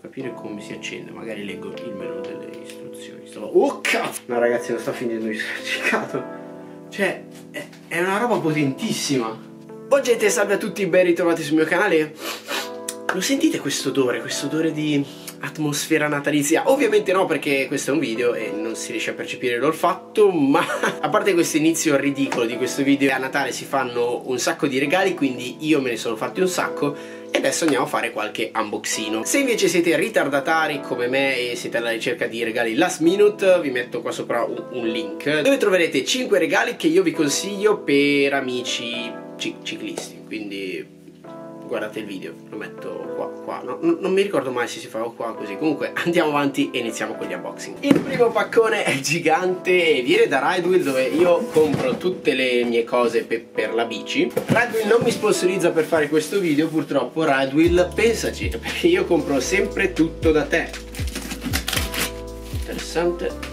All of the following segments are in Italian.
capire come si accende, magari leggo il menu delle istruzioni. Oh cazzo! No ragazzi, non sto finendo di cercato. Cioè, è una roba potentissima. Oh gente, salve a tutti, ben ritrovati sul mio canale. Lo sentite questo odore di atmosfera natalizia? Ovviamente no, perché questo è un video e non si riesce a percepire l'olfatto, ma a parte questo inizio ridicolo di questo video, a Natale si fanno un sacco di regali, quindi io me ne sono fatti un sacco e adesso andiamo a fare qualche unboxino. Se invece siete ritardatari come me e siete alla ricerca di regali last minute, vi metto qua sopra un link dove troverete 5 regali che io vi consiglio per amici ciclisti, quindi guardate il video, lo metto qua, no, non mi ricordo mai se si fa qua così. Comunque andiamo avanti e iniziamo con gli unboxing. Il primo paccone è gigante e viene da Ridewheel, dove io compro tutte le mie cose per la bici. Ridewheel non mi sponsorizza per fare questo video, purtroppo. Ridewheel, pensaci, perché io compro sempre tutto da te. Interessante.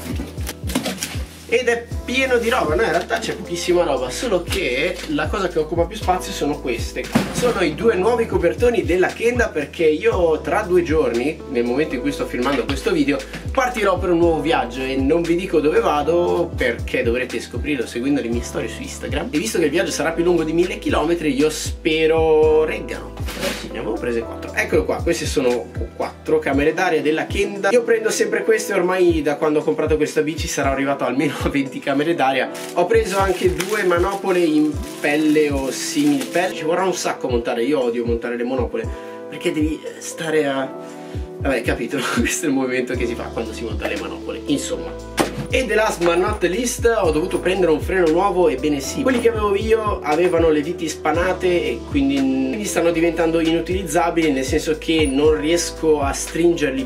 Ed è pieno di roba, no? In realtà c'è pochissima roba, solo che la cosa che occupa più spazio sono queste. Sono i 2 nuovi copertoni della Kenda, perché io tra 2 giorni, nel momento in cui sto filmando questo video, partirò per un nuovo viaggio e non vi dico dove vado perché dovrete scoprirlo seguendo le mie storie su Instagram. E visto che il viaggio sarà più lungo di 1000 km, io spero reggano. Sì, ne avevo prese 4. Eccolo qua, queste sono 4 camere d'aria della Kenda. Io prendo sempre queste, ormai da quando ho comprato questa bici sarò arrivato almeno a 20 camere d'aria. Ho preso anche 2 manopole in pelle o simil pelle. Ci vorrà un sacco montare, io odio montare le monopole perché devi stare a... vabbè, capito, questo è il movimento che si fa quando si monta le manopole, insomma. E the last but not least, ho dovuto prendere un freno nuovo. Ebbene sì, quelli che avevo io avevano le viti spanate e quindi stanno diventando inutilizzabili, nel senso che non riesco a stringerli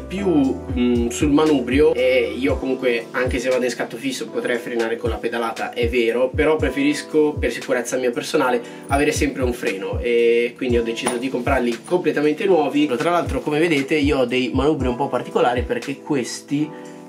più sul manubrio. E io comunque, anche se vado in scatto fisso, potrei frenare con la pedalata, è vero, però preferisco, per sicurezza mia personale, avere sempre un freno, e quindi ho deciso di comprarli completamente nuovi. Tra l'altro, come vedete, io ho dei manubri un po' particolari perché questi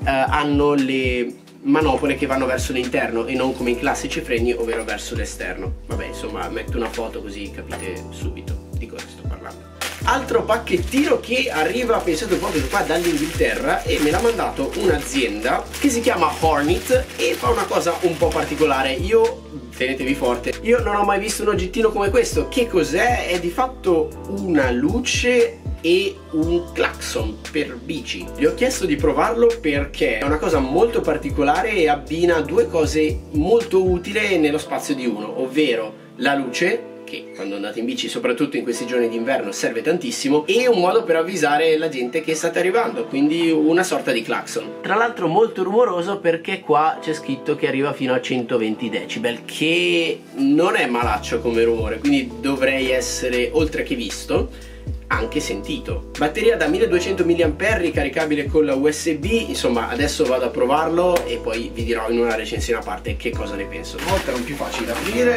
hanno le manopole che vanno verso l'interno e non come i classici freni, ovvero verso l'esterno. Vabbè, insomma, metto una foto così capite subito di cosa sto parlando. Altro pacchettino che arriva, pensate un po', qua dall'Inghilterra, e me l'ha mandato un'azienda che si chiama Hornet e fa una cosa un po' particolare. Io, tenetevi forte, io non ho mai visto un oggettino come questo. Che cos'è? È di fatto una luce e un clacson per bici. Gli ho chiesto di provarlo perché è una cosa molto particolare e abbina 2 cose molto utili nello spazio di uno, ovvero la luce, che quando andate in bici, soprattutto in questi giorni d'inverno, serve tantissimo, e un modo per avvisare la gente che state arrivando, quindi una sorta di clacson. Tra l'altro molto rumoroso, perché qua c'è scritto che arriva fino a 120 decibel, che non è malaccio come rumore, quindi dovrei essere, oltre che visto, anche sentito. Batteria da 1200 mAh, ricaricabile con la USB. Insomma, adesso vado a provarlo e poi vi dirò in una recensione a parte che cosa ne penso. Volta non più facile da aprire.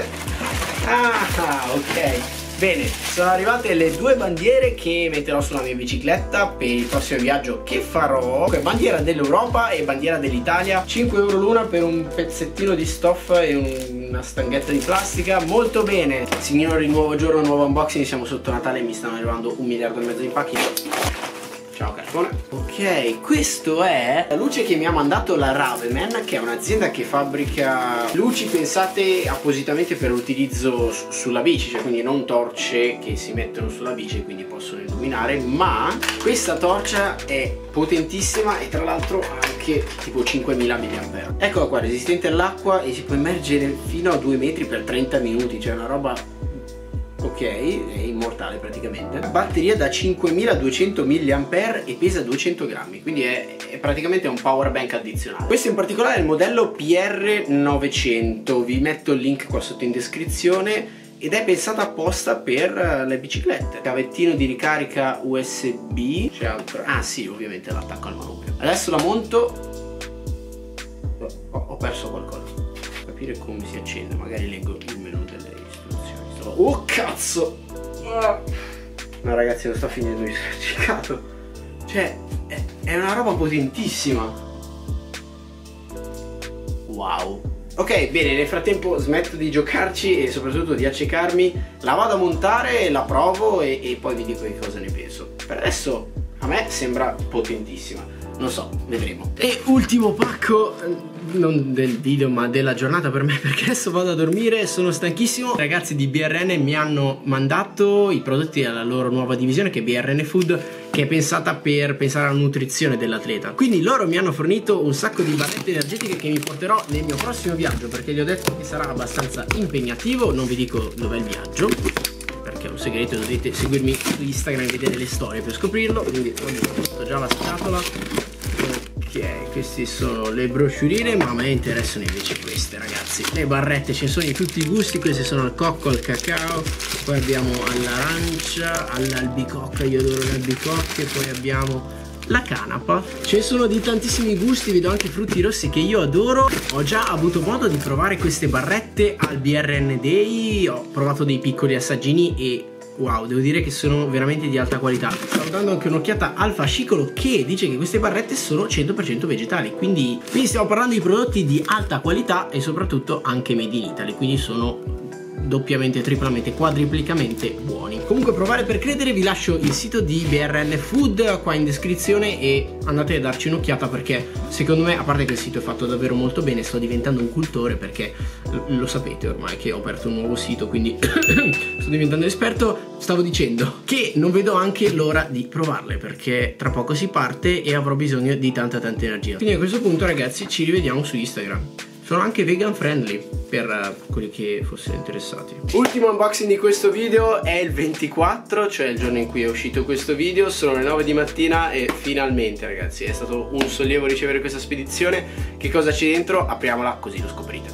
Ah, ok. Bene, sono arrivate le 2 bandiere che metterò sulla mia bicicletta per il prossimo viaggio che farò. Bandiera dell'Europa e bandiera dell'Italia, 5 euro l'una per un pezzettino di stoffa e una stanghetta di plastica. Molto bene. Signori, nuovo giorno, nuovo unboxing, siamo sotto Natale e mi stanno arrivando 1,5 miliardi di pacchi. Ciao cartone. Ok, questo è la luce che mi ha mandato la Raveman, che è un'azienda che fabbrica luci pensate appositamente per l'utilizzo sulla bici, cioè quindi non torce che si mettono sulla bici e quindi possono illuminare, ma questa torcia è potentissima e tra l'altro ha anche tipo 5000 mAh. Eccola qua, resistente all'acqua e si può immergere fino a 2 metri per 30 minuti, cioè una roba... ok, è immortale praticamente. Batteria da 5200 mAh e pesa 200 grammi, quindi è praticamente un power bank addizionale. Questo in particolare è il modello PR900, vi metto il link qua sotto in descrizione, ed è pensata apposta per le biciclette. Cavettino di ricarica USB, c'è altro... ah sì, ovviamente l'attacco al manubrio. Adesso la monto. Ho perso qualcosa. Capire come si accende, magari leggo il menu delle istruzioni. Oh cazzo! No ragazzi, non sto finendo di cercato. Cioè, è una roba potentissima. Wow. Ok, bene, nel frattempo smetto di giocarci e soprattutto di accecarmi. La vado a montare, la provo e poi vi dico che cosa ne penso. Per adesso A me sembra potentissima, non so, vedremo. E ultimo pacco, non del video ma della giornata per me, perché adesso vado a dormire, sono stanchissimo. I ragazzi di BRN mi hanno mandato i prodotti alla loro nuova divisione, che è BRN Food, che è pensata per pensare alla nutrizione dell'atleta. Quindi loro mi hanno fornito un sacco di barrette energetiche che mi porterò nel mio prossimo viaggio, perché gli ho detto che sarà abbastanza impegnativo. Non vi dico dov'è il viaggio perché è un segreto, dovete seguirmi su Instagram e vedere le storie per scoprirlo. Quindi ho visto già la scatola. Ok, queste sono le brochurine, ma a me interessano invece queste, ragazzi. Le barrette ce ne sono di tutti i gusti, queste sono al cocco, al cacao, poi abbiamo all'arancia, all'albicocca, io adoro le albicocche, poi abbiamo la canapa. Ce ne sono di tantissimi gusti, vedo anche frutti rossi che io adoro. Ho già avuto modo di provare queste barrette al BRN Day, ho provato dei piccoli assaggini e wow, devo dire che sono veramente di alta qualità. Stavo dando anche un'occhiata al fascicolo che dice che queste barrette sono 100% vegetali, quindi stiamo parlando di prodotti di alta qualità e soprattutto anche made in Italy, quindi sono doppiamente, triplamente, quadriplicamente buoni. Comunque provare per credere, vi lascio il sito di BRN Food qua in descrizione e andate a darci un'occhiata, perché secondo me, a parte che il sito è fatto davvero molto bene, sto diventando un cultore, perché lo sapete ormai che ho aperto un nuovo sito, quindi sto diventando esperto. Stavo dicendo che non vedo anche l'ora di provarle, perché tra poco si parte e avrò bisogno di tanta energia. Quindi a questo punto, ragazzi, ci rivediamo su Instagram. Sono anche vegan friendly per quelli che fossero interessati. Ultimo unboxing di questo video è il 24, cioè il giorno in cui è uscito questo video. Sono le 9 di mattina e finalmente, ragazzi, è stato un sollievo ricevere questa spedizione. Che cosa c'è dentro? Apriamola così lo scoprite.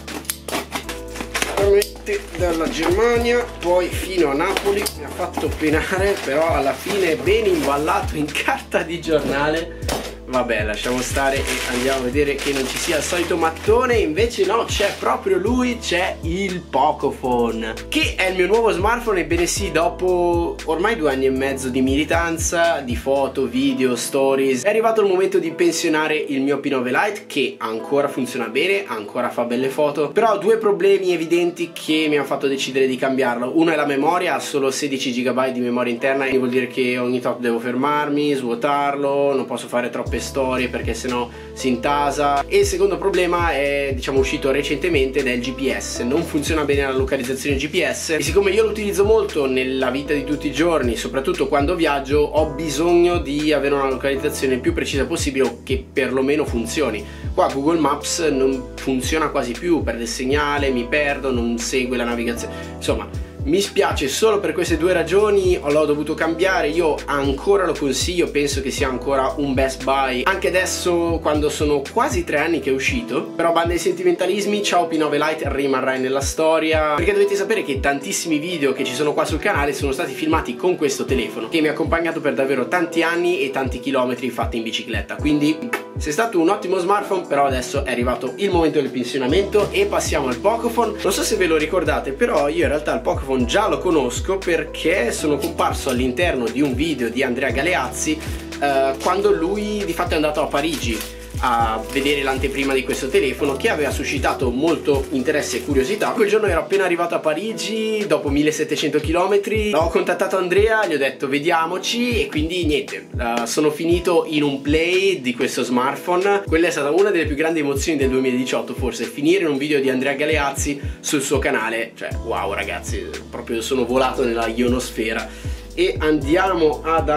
Dalla Germania, poi fino a Napoli, mi ha fatto penare, però alla fine è ben imballato in carta di giornale. Vabbè, lasciamo stare e andiamo a vedere che non ci sia il solito mattone. Invece no, c'è proprio lui, c'è il Pocophone, che è il mio nuovo smartphone. Ebbene sì, dopo ormai 2 anni e mezzo di militanza, di foto, video, stories, è arrivato il momento di pensionare il mio P9 Lite, che ancora funziona bene, ancora fa belle foto, però ha 2 problemi evidenti che mi hanno fatto decidere di cambiarlo. Uno è la memoria, ha solo 16 GB di memoria interna e vuol dire che ogni tot devo fermarmi, svuotarlo, non posso fare troppe storie perché sennò si intasa. E il secondo problema è, diciamo, uscito recentemente ed è il GPS. Non funziona bene la localizzazione GPS e siccome io lo utilizzo molto nella vita di tutti i giorni, soprattutto quando viaggio, ho bisogno di avere una localizzazione il più precisa possibile o che perlomeno funzioni. Qua Google Maps non funziona quasi più, perde il segnale, mi perdo, non segue la navigazione, insomma mi spiace. Solo per queste 2 ragioni l'ho dovuto cambiare. Io ancora lo consiglio, penso che sia ancora un best buy anche adesso, quando sono quasi 3 anni che è uscito. Però banda ai sentimentalismi, ciao P9 Lite, rimarrai nella storia, perché dovete sapere che tantissimi video che ci sono qua sul canale sono stati filmati con questo telefono, che mi ha accompagnato per davvero tanti anni e tanti chilometri fatti in bicicletta. Quindi sei stato un ottimo smartphone, però adesso è arrivato il momento del pensionamento e passiamo al Pocophone. Non so se ve lo ricordate, però io in realtà il Pocophone già lo conosco, perché sono comparso all'interno di un video di Andrea Galeazzi quando lui di fatto è andato a Parigi a vedere l'anteprima di questo telefono, che aveva suscitato molto interesse e curiosità. Quel giorno ero appena arrivato a Parigi dopo 1700 km, ho contattato Andrea, gli ho detto vediamoci e quindi niente, sono finito in un play di questo smartphone. Quella è stata una delle più grandi emozioni del 2018 forse, finire in un video di Andrea Galeazzi sul suo canale. Cioè wow, ragazzi, proprio sono volato nella ionosfera. E andiamo ad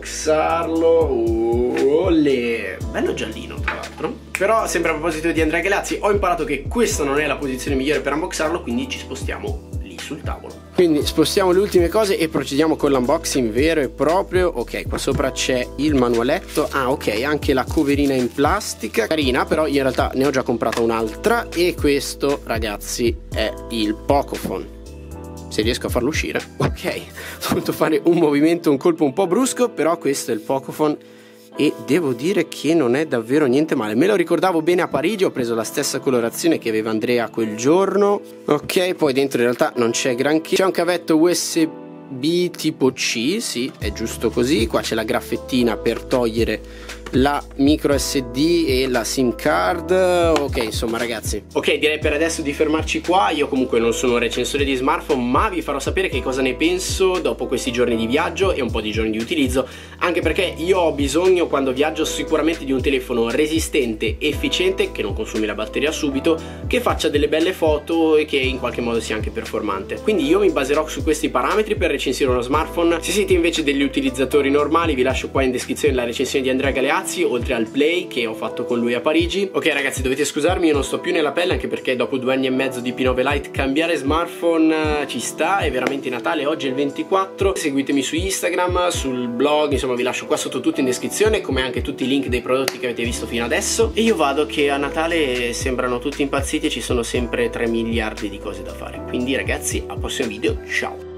unboxarlo. Bello giallino tra l'altro. Però sempre a proposito di Andrea Galeazzi, ho imparato che questa non è la posizione migliore per unboxarlo, quindi ci spostiamo lì sul tavolo. Quindi spostiamo le ultime cose e procediamo con l'unboxing vero e proprio. Ok, qua sopra c'è il manualetto. Ah ok, anche la coverina in plastica, carina, però in realtà ne ho già comprata un'altra. E questo, ragazzi, è il Pocophone. Se riesco a farlo uscire. Ok, ho dovuto fare un movimento, un colpo un po' brusco, però questo è il Pocophone e devo dire che non è davvero niente male. Me lo ricordavo bene a Parigi, ho preso la stessa colorazione che aveva Andrea quel giorno. Ok, poi dentro in realtà non c'è granché. C'è un cavetto USB B tipo C, sì, è giusto così. Qua c'è la graffettina per togliere la micro SD e la SIM card. Ok, insomma ragazzi, ok, direi per adesso di fermarci qua. Io comunque non sono un recensore di smartphone, ma vi farò sapere che cosa ne penso dopo questi giorni di viaggio e un po' di giorni di utilizzo, anche perché io ho bisogno quando viaggio sicuramente di un telefono resistente, efficiente, che non consumi la batteria subito, che faccia delle belle foto e che in qualche modo sia anche performante. Quindi io mi baserò su questi parametri per recensire uno smartphone. Se siete invece degli utilizzatori normali, vi lascio qua in descrizione la recensione di Andrea Galeazzi, oltre al play che ho fatto con lui a Parigi. Ok ragazzi, dovete scusarmi, io non sto più nella pelle, anche perché dopo 2 anni e mezzo di P9 Lite cambiare smartphone ci sta. È veramente Natale, oggi è il 24. Seguitemi su Instagram, sul blog, insomma vi lascio qua sotto tutto in descrizione, come anche tutti i link dei prodotti che avete visto fino adesso. E io vado che a Natale sembrano tutti impazziti e ci sono sempre 3 miliardi di cose da fare. Quindi ragazzi, al prossimo video, ciao!